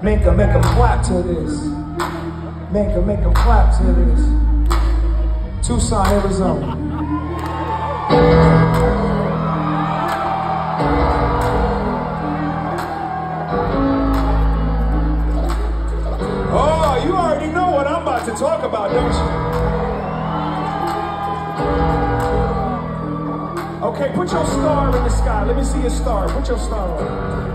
Make 'em clap to this. Make 'em clap to this. Tucson, Arizona. Oh, you already know what I'm about to talk about, don't you? Okay, put your star in the sky. Let me see your star. Put your star on.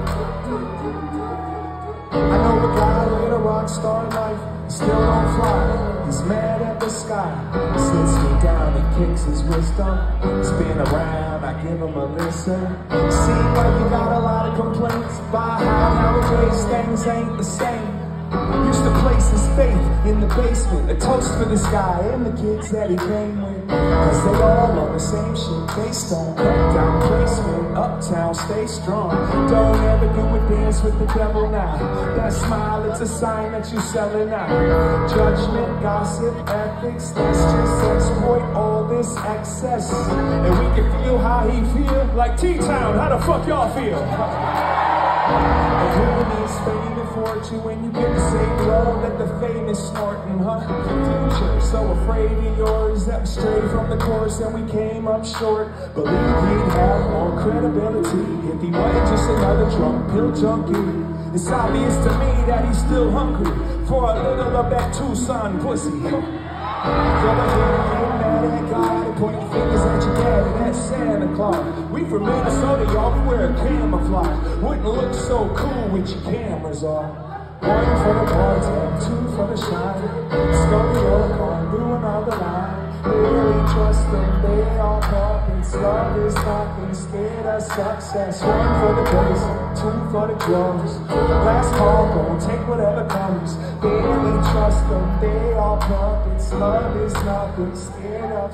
I know a guy with a rock star life, still don't fly. He's mad at the sky. He sits me down and kicks his wisdom. Spin around, I give him a listen. Seem like you got a lot of complaints about how nowadays things ain't the same. Used to place his faith in the basement. A toast for this guy and the kids that he came with. Cause they all on the same shit based on cut down placement. Uptown, stay strong. Don't ever do a dance with the devil now. That smile, it's a sign that you're selling out. Judgment, gossip, ethics, let's just exploit all this excess. And we can feel how he feel. Like T-Town, how the fuck y'all feel? And who needs fame and fortune when you get the same road that the famous snorting, huh? Future, so afraid of yours that we strayed from the course and we came up short. Believe he'd have more credibility if he wasn't just another drunk pill junkie. It's obvious to me that he's still hungry for a little of that Tucson pussy. Go ahead and get mad at God and point fingers at your dad and at Santa Claus. We from Minnesota, y'all, we wear camouflage. Wouldn't look so cool with your cameras off. One for the bartender, two for the shine. Scope your car, do another line. Really trust them, they all puppets. Love is nothing, scared of success. One for the bass, two for the drums. Last call, gon' take whatever comes. Barely trust them, they all puppets. Love is nothing, scared of.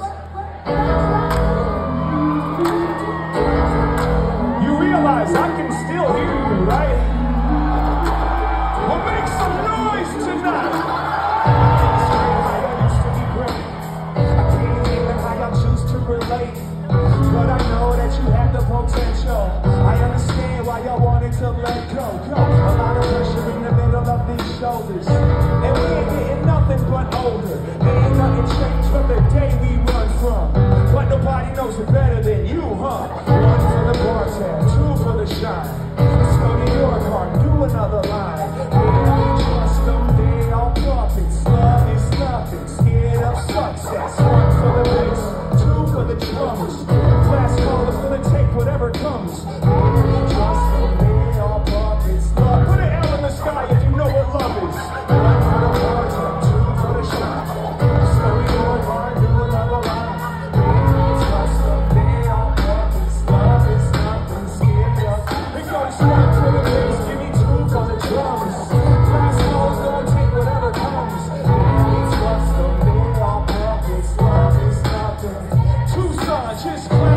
You realize I can still hear you, right? Well, make some noise tonight! Relate, but I know that you have the potential. I understand why y'all wanted to let go. A lot of pressure in the middle of these shoulders, and we ain't getting nothing but older. Ain't nothing changed from the day we run from, but nobody knows it better than you, huh? One for the bartender, two for the shine. Let's go to your car, do another line. Really trust them, they all puppets. Love is nothing, scared of success. One for the bass, for the drums, last call is gonna take whatever comes. Really trust them, they all puppets. Love, put an L in the sky if you know what love is. One for the bartender, two for the shine. So your heart, do another line. Really trust them, they all puppets. Love is nothing, scared of. It goes one for the bass, give me two for the drums. Last call is gonna take whatever comes. Really trust them, they all puppets. Love is nothing. Tucson, just clap.